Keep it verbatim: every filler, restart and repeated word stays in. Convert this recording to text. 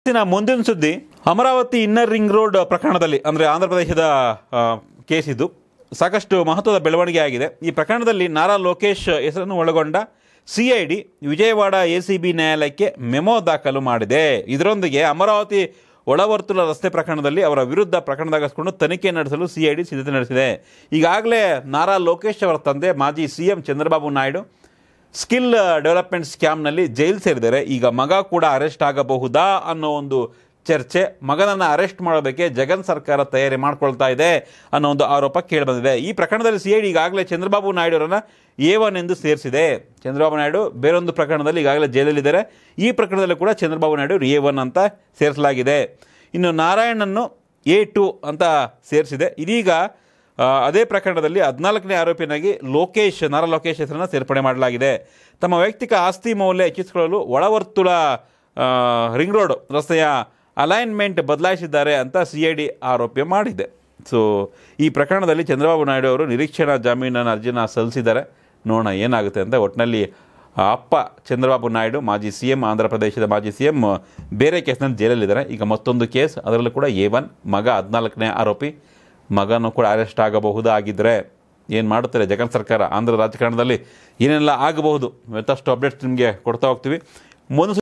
ಇವತ್ತಿನ ಮುಂದಿನ ಸುದ್ದಿ ಅಮರಾವತಿ ಇನ್ನರ್ ರಿಂಗ್ ರೋಡ್ ಪ್ರಕರಣದಲ್ಲಿ, ಅಂದರೆ ಆಂಧ್ರ ಪ್ರದೇಶದ ಕೇಸ್ ಇದು ಸಾಕಷ್ಟು ಮಹತ್ವದ ಬೆಳವಣಿಗೆ ಆಗಿದೆ. ಈ ಪ್ರಕರಣದಲ್ಲಿ ನಾರಾ ಲೋಕೇಶ್ ಹೆಸರನ್ನು ಒಳಗೊಂಡ C I D Vijayawada A C B ನ್ಯಾಯಾಲಯಕ್ಕೆ ಮೆಮೊ ದಾಖಲು ಮಾಡಿದೆ. ಇದರೊಂದಿಗೆ ಅಮರಾವತಿ ಒಳವರ್ತುಲ ರಸ್ತೆ ಪ್ರಕರಣದಲ್ಲಿ ಅವರ ವಿರುದ್ಧ ಪ್ರಕರಣ ದಾಖಲಿಸಿಕೊಂಡು ತನಿಖೆ ನಡೆಸಲು ಸಿ ಐ ಡಿ ಸಿದ್ಧತೆ ನಡೆಸಿದೆ. ಈಗಾಗಲೇ ನಾರಾ ಲೋಕೇಶ್ ಅವರ ತಂದೆ ಮಾಜಿ C M Chandrababu Naidu skill development ಸ್ಕ್ಯಾಮ್ನಲ್ಲಿ ಜೈಲು ಸೇರಿದ್ದಾರೆ. ಈಗ ಮಗ ಕೂಡ ಅರೆಸ್ಟ್ ಆಗಬಹುದಾ ಅನ್ನೋ ಒಂದು ಚರ್ಚೆ. ಮಗನನ್ನು ಅರೆಸ್ಟ್ ಮಾಡೋದಕ್ಕೆ ಜಗನ್ ಸರ್ಕಾರ ತಯಾರಿ ಮಾಡ್ಕೊಳ್ತಾ ಇದೆ ಅನ್ನೋ ಒಂದು ಆರೋಪ ಕೇಳಿಬಂದಿದೆ. ಈ ಪ್ರಕರಣದಲ್ಲಿ ಸಿ ಐ ಡಿ ಈಗಾಗಲೇ ಚಂದ್ರಬಾಬು ನಾಯ್ಡು ಅವರನ್ನು ಎ ಒನ್ ಎಂದು ಸೇರಿಸಿದೆ. ಚಂದ್ರಬಾಬು ನಾಯ್ಡು ಬೇರೊಂದು ಪ್ರಕರಣದಲ್ಲಿ ಈಗಾಗಲೇ ಜೈಲಲ್ಲಿದ್ದಾರೆ. ಈ ಪ್ರಕರಣದಲ್ಲಿ ಕೂಡ ಚಂದ್ರಬಾಬು ನಾಯ್ಡು ಎ ಒನ್ ಅಂತ ಸೇರಿಸಲಾಗಿದೆ. ಇನ್ನು ನಾರಾಯಣನ್ನು ಎ ಟು ಅಂತ ಸೇರಿಸಿದೆ. ಇದೀಗ ಅದೇ ಪ್ರಕರಣದಲ್ಲಿ ಹದಿನಾಲ್ಕನೇ ಆರೋಪಿಯಾಗಿ ಲೋಕೇಶ್ ನಾರಾ ಲೋಕೇಶ್ ಹೆಸರನ್ನು ಸೇರ್ಪಡೆ ಮಾಡಲಾಗಿದೆ. ತಮ್ಮ ವೈಯಕ್ತಿಕ ಆಸ್ತಿ ಮೌಲ್ಯ ಹೆಚ್ಚಿಸಿಕೊಳ್ಳಲು ಒಳವರ್ತುಲ ರಿಂಗ್ ರೋಡ್ ರಸ್ತೆಯ ಅಲೈನ್ಮೆಂಟ್ ಬದಲಾಯಿಸಿದ್ದಾರೆ ಅಂತ ಸಿ ಐ ಡಿ ಆರೋಪ ಮಾಡಿದೆ. ಸೊ ಈ ಪ್ರಕರಣದಲ್ಲಿ ಚಂದ್ರಬಾಬು ನಾಯ್ಡು ಅವರು ನಿರೀಕ್ಷಣಾ ಜಾಮೀನನ್ನು ಅರ್ಜಿನ ಸಲ್ಲಿಸಿದ್ದಾರೆ. ನೋಡೋಣ ಏನಾಗುತ್ತೆ ಅಂತ. ಒಟ್ಟಿನಲ್ಲಿ ಅಪ್ಪ ಚಂದ್ರಬಾಬು ನಾಯ್ಡು ಮಾಜಿ ಸಿ ಎಂ, ಆಂಧ್ರ ಪ್ರದೇಶದ ಮಾಜಿ ಸಿ ಎಂ, ಬೇರೆ ಕೇಸ್ನಲ್ಲಿ ಜೈಲಲ್ಲಿದ್ದಾರೆ. ಈಗ ಮತ್ತೊಂದು ಕೇಸ್, ಅದರಲ್ಲೂ ಕೂಡ ಎ ಒನ್, ಮಗ ಹದಿನಾಲ್ಕನೇ ಆರೋಪಿ. ಮಗನೂ ಕೂಡ ಅರೆಸ್ಟ್ ಆಗಬಹುದಾಗಿದ್ದರೆ ಏನು ಮಾಡುತ್ತಾರೆ ಜಗನ್ ಸರ್ಕಾರ? ಆಂಧ್ರ ರಾಜಕಾರಣದಲ್ಲಿ ಏನೆಲ್ಲ ಆಗಬಹುದು, ಮತ್ತಷ್ಟು ಅಪ್ಡೇಟ್ಸ್ ನಿಮಗೆ ಕೊಡ್ತಾ ಹೋಗ್ತೀವಿ. ಮುಂದೆ